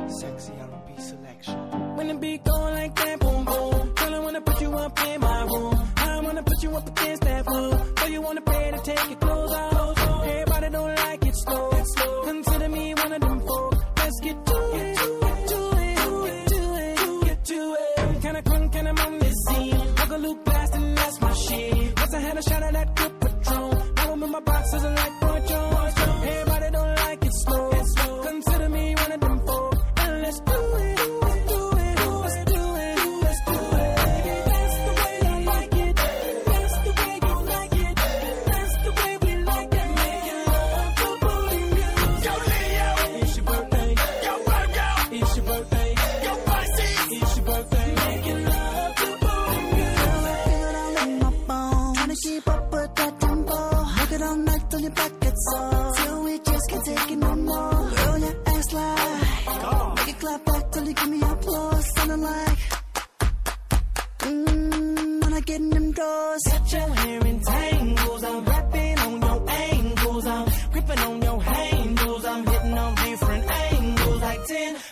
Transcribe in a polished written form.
Sexy R&B selection. When the beat going like that, boom boom. Girl, I wanna put you up in my room. I wanna put you up against that room. So you wanna pay to take your clothes off. Everybody don't like it slow. Consider me one of them folk. Let's get to it. Get to it. Kinda crunk, kinda on this scene. Uncle Luke blasting, that's my shit. Once I had a shot of that good Patron. Now I'm in my boxes and like Boy Jones. Everybody don't like it slow. Consider me one of them folk. And let's do it. Keep up with that tempo. Make it all night till your back gets sore. Till we just can't take it no more. Roll your ass like, make it clap back till you give me applause. Sounding like, when I get in them drawers. Got your hair in tangles. I'm rapping on your ankles. I'm gripping on your handles. I'm hitting on different angles like 10